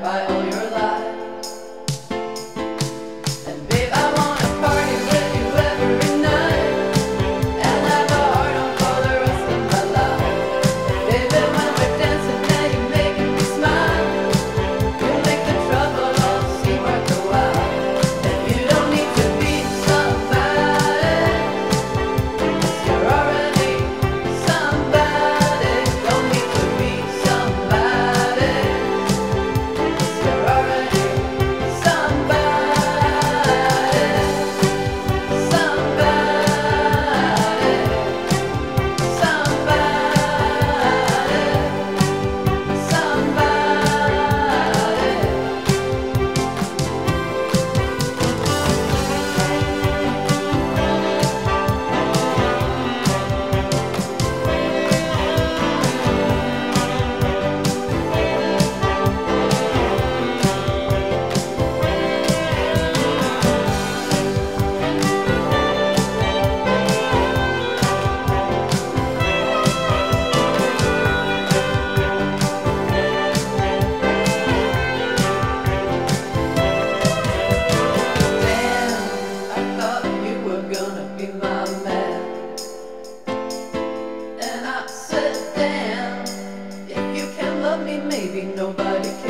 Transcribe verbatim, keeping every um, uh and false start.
by all your lies. And babe, I wanna party with you every night and have a heart on for the rest of my life. Baby, when we're dancing, now you're making me smile. You make the trouble all seem worthwhile. And you don't need to be somebody, 'cause you're already somebody. Don't need to be somebody, 'cause you're already somebody. Somebody, damn, I thought you were gonna be my man. And I said, damn, if you can love me, maybe nobody can.